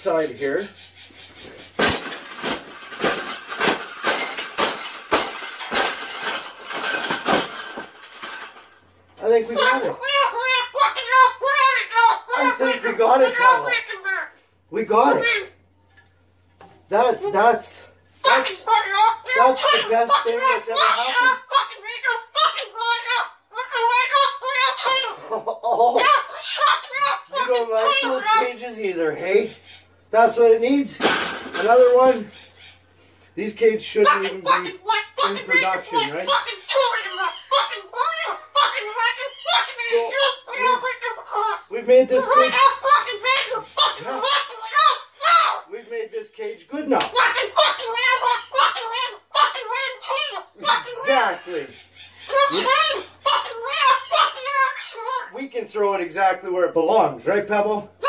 side here. I think we got it. I think we got it, Pebble. We got it. That's the best thing that's ever happened. Oh, you don't like those cages either, hey? That's what it needs. Another one. These cages shouldn't even be in production, right? So, we've made this cage. We've made this cage good enough. Exactly. We can throw it exactly where it belongs, right, Pebble?